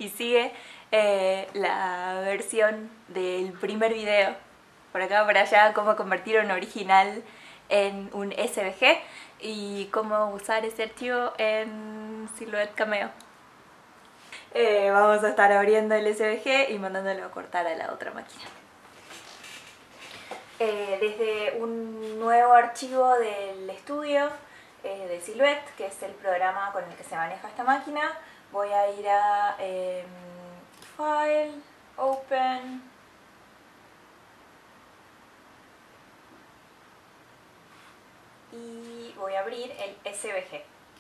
y sigue la versión del primer video, por acá por allá, cómo convertir un original en un SVG y cómo usar ese archivo en Silhouette Cameo. Vamos a estar abriendo el SVG y mandándolo a cortar a la otra máquina. Desde un nuevo archivo del estudio de Silhouette, que es el programa con el que se maneja esta máquina, voy a ir a File, Open, y voy a abrir el SVG.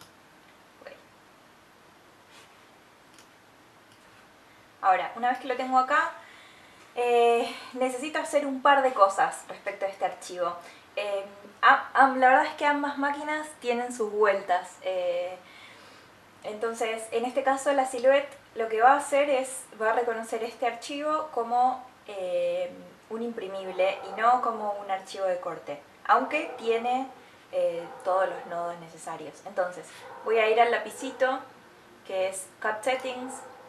Ahora, una vez que lo tengo acá, necesito hacer un par de cosas respecto a este archivo. La verdad es que ambas máquinas tienen sus vueltas. Entonces, en este caso la Silhouette lo que va a hacer es, va a reconocer este archivo como un imprimible y no como un archivo de corte, aunque tiene todos los nodos necesarios. Entonces, voy a ir al lapicito que es Cut Settings.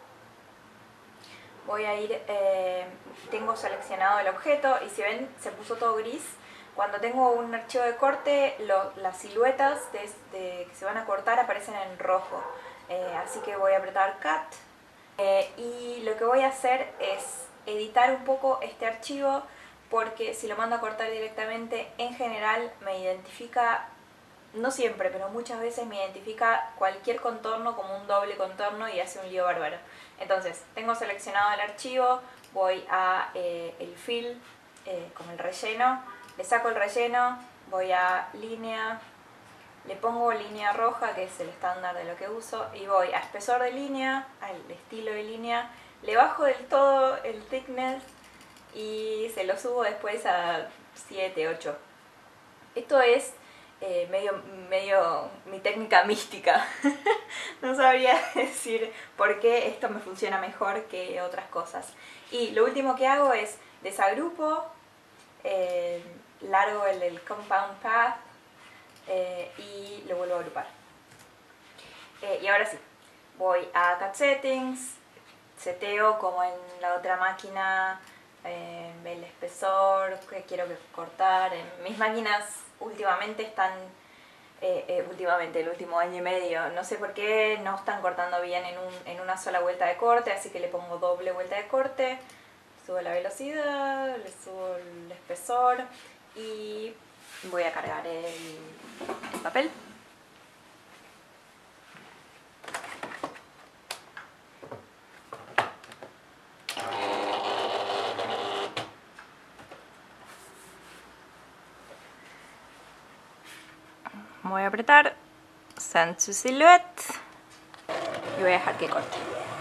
Voy a ir, tengo seleccionado el objeto y si ven se puso todo gris. Cuando tengo un archivo de corte, las siluetas que se van a cortar aparecen en rojo. Así que voy a apretar Cut. Y lo que voy a hacer es editar un poco este archivo, porque si lo mando a cortar directamente, en general me identifica, no siempre, pero muchas veces me identifica cualquier contorno como un doble contorno y hace un lío bárbaro. Entonces, tengo seleccionado el archivo, voy a el fill, como el relleno, le saco el relleno, voy a línea, le pongo línea roja, que es el estándar de lo que uso, y voy a espesor de línea, al estilo de línea, le bajo del todo el thickness y se lo subo después a 7, 8. Esto es medio mi técnica mística. No sabría decir por qué esto me funciona mejor que otras cosas. Y lo último que hago es desagrupo, largo el compound path y lo vuelvo a agrupar. Y ahora sí, voy a Cut Settings, seteo como en la otra máquina el espesor que quiero cortar. En mis máquinas últimamente están, el último año y medio, no sé por qué no están cortando bien en una sola vuelta de corte, así que le pongo doble vuelta de corte, subo la velocidad, le subo el espesor y voy a cargar el papel. Voy a apretar Send to Silhouette y voy a dejar que corte.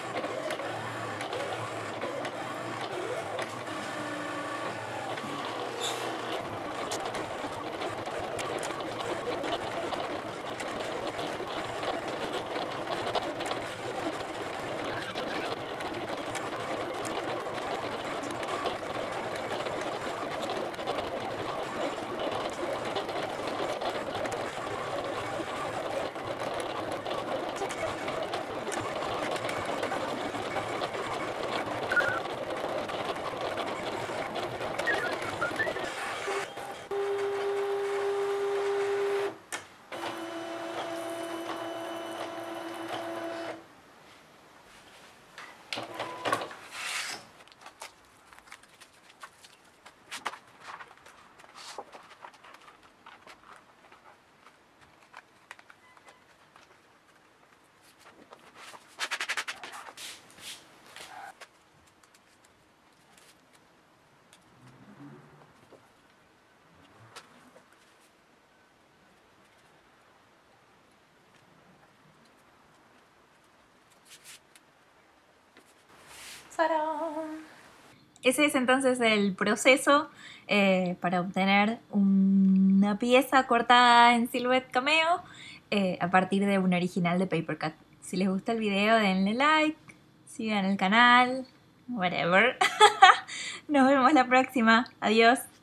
¡Tarán! Ese es entonces el proceso para obtener una pieza cortada en Silhouette Cameo a partir de un original de Papercut. Si les gusta el video, denle like, sigan el canal, whatever. Nos vemos la próxima. Adiós.